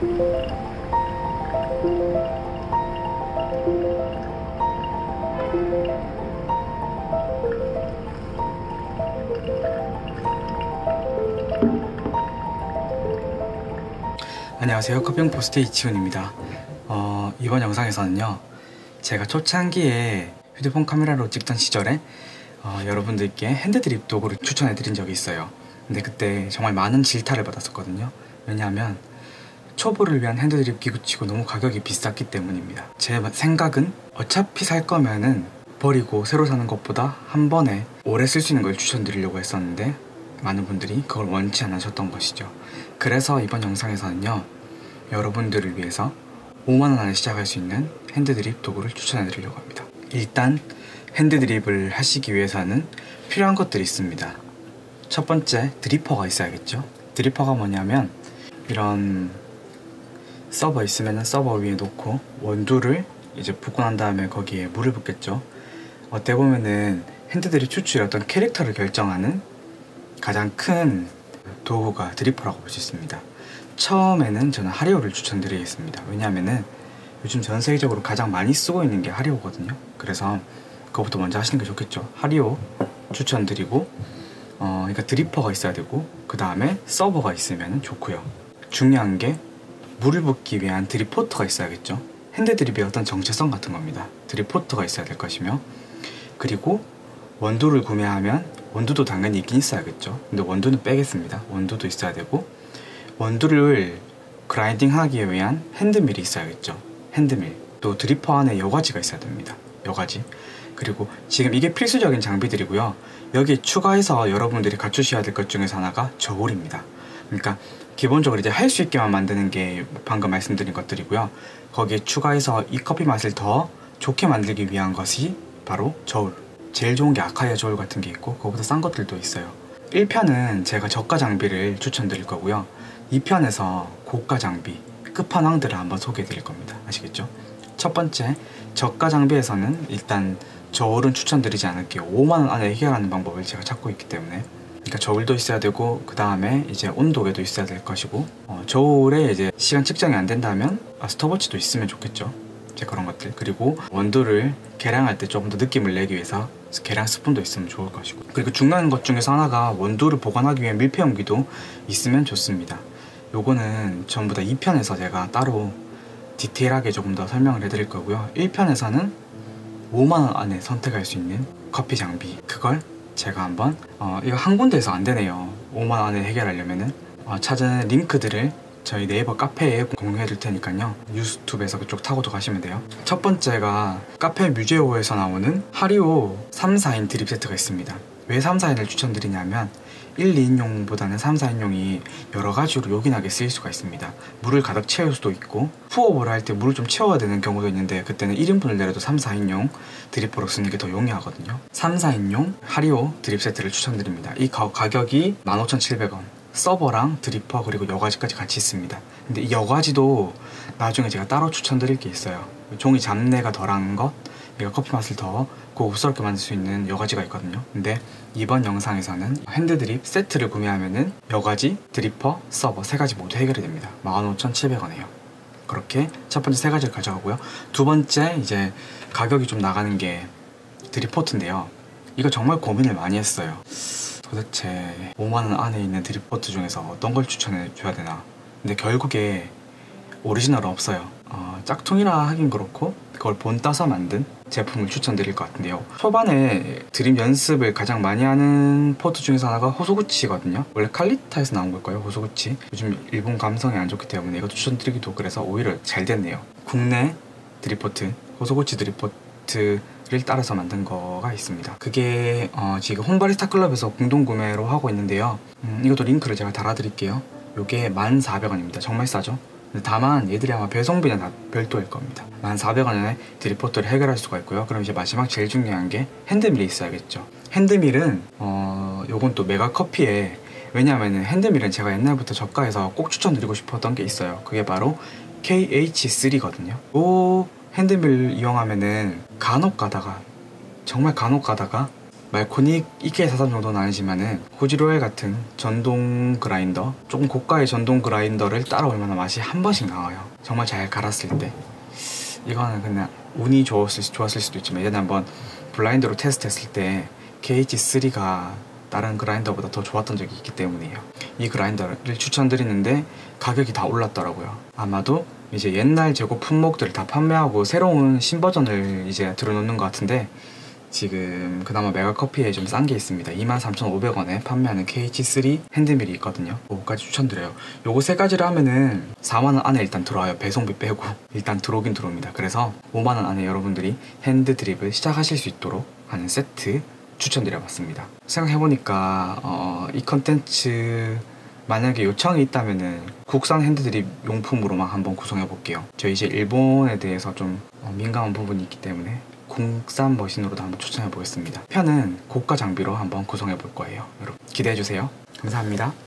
안녕하세요. 커피용포스트 이치훈입니다. 이번 영상에서는요, 제가 초창기에 휴대폰 카메라로 찍던 시절에 여러분들께 핸드드립 도구를 추천해드린 적이 있어요. 근데 그때 정말 많은 질타를 받았었거든요. 왜냐하면 초보를 위한 핸드드립 기구치고 너무 가격이 비쌌기 때문입니다. 제 생각은 어차피 살 거면은 버리고 새로 사는 것보다 한 번에 오래 쓸 수 있는 걸 추천드리려고 했었는데 많은 분들이 그걸 원치 않으셨던 것이죠. 그래서 이번 영상에서는요, 여러분들을 위해서 5만원 안에 시작할 수 있는 핸드드립 도구를 추천해드리려고 합니다. 일단 핸드드립을 하시기 위해서는 필요한 것들이 있습니다. 첫 번째, 드리퍼가 있어야겠죠. 드리퍼가 뭐냐면 이런 서버 있으면 서버 위에 놓고 원두를 이제 붓고 난 다음에 거기에 물을 붓겠죠. 어떻게 보면은 핸드드립 추출의 어떤 캐릭터를 결정하는 가장 큰 도구가 드리퍼라고 볼 수 있습니다. 처음에는 저는 하리오를 추천드리겠습니다. 왜냐하면은 요즘 전 세계적으로 가장 많이 쓰고 있는 게 하리오거든요. 그래서 그것부터 먼저 하시는 게 좋겠죠. 하리오 추천드리고 그러니까 드리퍼가 있어야 되고, 그 다음에 서버가 있으면 좋고요. 중요한 게 물을 붓기 위한 드립포트가 있어야겠죠. 핸드드립의 어떤 정체성 같은 겁니다. 드립포트가 있어야 될 것이며, 그리고 원두를 구매하면 원두도 당연히 있긴 있어야겠죠. 근데 원두는 빼겠습니다. 원두도 있어야 되고, 원두를 그라인딩 하기 위한 핸드밀이 있어야겠죠. 핸드밀. 또 드리퍼 안에 여과지가 있어야 됩니다. 여과지. 그리고 지금 이게 필수적인 장비들이고요. 여기 추가해서 여러분들이 갖추셔야 될 것 중에서 하나가 저울입니다. 그러니까 기본적으로 이제 할 수 있게만 만드는 게 방금 말씀드린 것들이고요. 거기에 추가해서 이 커피 맛을 더 좋게 만들기 위한 것이 바로 저울. 제일 좋은 게 아카이아 저울 같은 게 있고, 그거보다 싼 것들도 있어요. 1편은 제가 저가 장비를 추천드릴 거고요. 2편에서 고가 장비, 끝판왕들을 한번 소개해 드릴 겁니다. 아시겠죠? 첫 번째, 저가 장비에서는 일단 저울은 추천드리지 않을게요. 5만원 안에 해결하는 방법을 제가 찾고 있기 때문에. 그러니까 저울도 있어야 되고, 그 다음에 이제 온도계도 있어야 될 것이고, 저울에 이제 시간 측정이 안 된다면 스톱워치도 있으면 좋겠죠. 이제 그런 것들. 그리고 원두를 계량할 때 조금 더 느낌을 내기 위해서 계량 스푼도 있으면 좋을 것이고, 그리고 중요한 것 중에서 하나가 원두를 보관하기 위한 밀폐용기도 있으면 좋습니다. 요거는 전부 다 2편에서 제가 따로 디테일하게 조금 더 설명을 해드릴 거고요. 1편에서는 5만원 안에 선택할 수 있는 커피 장비, 그걸 제가 한번 이거 한 군데에서 안 되네요. 5만원 안에 해결하려면은 찾은 링크들을 저희 네이버 카페에 공유해 둘 테니까요. 뉴스투브에서 그쪽 타고도 가시면 돼요. 첫 번째가 카페 뮤제오에서 나오는 하리오 3, 4인 드립 세트가 있습니다. 왜 3, 4인을 추천드리냐면 1, 2인용보다는 3, 4인용이 여러 가지로 요긴하게 쓰일 수가 있습니다. 물을 가득 채울 수도 있고, 푸어볼을 할 때 물을 좀 채워야 되는 경우도 있는데, 그때는 1인분을 내려도 3, 4인용 드리퍼로 쓰는 게 더 용이하거든요. 3, 4인용 하리오 드립 세트를 추천드립니다. 이 가격이 15,700원. 서버랑 드리퍼 그리고 여과지까지 같이 있습니다. 근데 이 여과지도 나중에 제가 따로 추천드릴 게 있어요. 종이 잡내가 덜한 것, 얘가 커피 맛을 더 고급스럽게 만들 수 있는 여과지가 있거든요. 근데 이번 영상에서는 핸드드립 세트를 구매하면은 여과지, 드리퍼, 서버 세 가지 모두 해결이 됩니다. 15,700원이에요. 그렇게 첫 번째 세 가지를 가져가고요. 두 번째, 이제 가격이 좀 나가는 게 드립포트인데요. 이거 정말 고민을 많이 했어요. 도대체 5만원 안에 있는 드립포트 중에서 어떤 걸 추천해 줘야 되나. 근데 결국에 오리지널은 없어요. 짝퉁이라 하긴 그렇고, 그걸 본 따서 만든 제품을 추천드릴 것 같은데요. 초반에 드립 연습을 가장 많이 하는 포트 중에서 하나가 호소구치거든요. 원래 칼리타에서 나온 걸까요? 호소구치. 요즘 일본 감성이 안 좋기 때문에 이것도 추천드리기도 그래서 오히려 잘 됐네요. 국내 드립포트, 호소구치 드립포트를 따라서 만든 거가 있습니다. 그게 지금 홈바리스타 클럽에서 공동구매로 하고 있는데요. 이것도 링크를 제가 달아드릴게요. 요게 14,000원입니다. 정말 싸죠? 다만 얘들이 아마 배송비는 다 별도일 겁니다. 14,000원에 드립포트를 해결할 수가 있고요. 그럼 이제 마지막 제일 중요한 게 핸드밀이 있어야겠죠. 핸드밀은 요건 또 메가커피에, 왜냐하면 핸드밀은 제가 옛날부터 저가에서 꼭 추천드리고 싶었던 게 있어요. 그게 바로 KH3거든요. 이 핸드밀 이용하면은 간혹 가다가, 정말 간혹 가다가 말코닉 EK43 정도는 아니지만은 후지로엘 같은 전동 그라인더, 조금 고가의 전동 그라인더를 따라올 만한 맛이 한 번씩 나와요. 정말 잘 갈았을 때. 이거는 그냥 운이 좋았을 수도 있지만 예전에 한번 블라인드로 테스트했을 때 KH3가 다른 그라인더보다 더 좋았던 적이 있기 때문이에요. 이 그라인더를 추천드리는데 가격이 다 올랐더라고요. 아마도 이제 옛날 재고 품목들을 다 판매하고 새로운 신버전을 이제 들어놓는 것 같은데, 지금 그나마 메가커피에 좀 싼 게 있습니다. 23,500원에 판매하는 KH3 핸드밀이 있거든요. 그거까지 추천드려요. 요거 세 가지를 하면은 4만원 안에 일단 들어와요. 배송비 빼고 일단 들어오긴 들어옵니다. 그래서 5만원 안에 여러분들이 핸드 드립을 시작하실 수 있도록 하는 세트 추천드려봤습니다. 생각해보니까 이 컨텐츠 만약에 요청이 있다면은 국산 핸드드립 용품으로만 한번 구성해볼게요. 저 이제 일본에 대해서 좀 민감한 부분이 있기 때문에 국산 머신으로도 한번 추천해보겠습니다. 편은 고가 장비로 한번 구성해볼 거예요. 여러분 기대해주세요. 감사합니다.